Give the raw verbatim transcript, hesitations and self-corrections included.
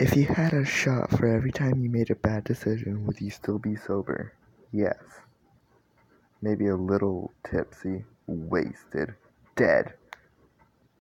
If you had a shot for every time you made a bad decision, would you still be sober? Yes. Maybe a little tipsy, wasted, dead.